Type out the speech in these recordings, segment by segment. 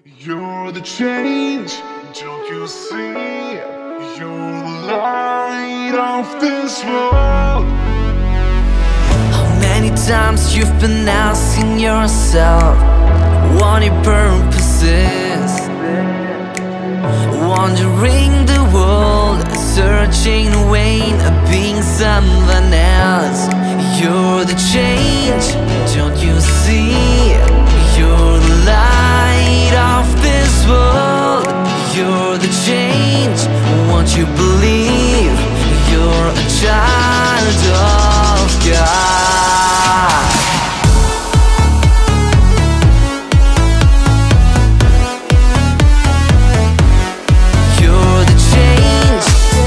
You're the change, don't you see? You're the light of this world. How many times you've been asking yourself what your purpose is? Wandering the world, searching in vain, being someone else. You're the change, don't you see? You're the light of this world. You're the change, won't you believe? You're a child of God. You're the change.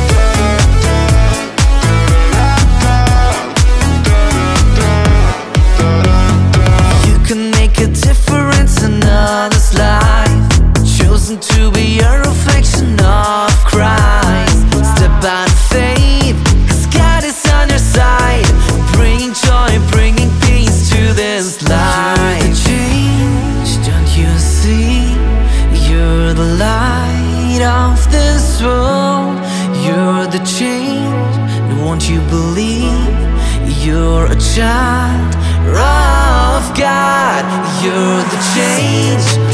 You can make a difference in others' life, choosing to be a reflection of Christ. Step out of faith, 'cause God is on your side, bringing joy, bringing peace to this life. You're the change, don't you see? You're the light of this world. You're the change, won't you believe? You're a child of God. You're the change,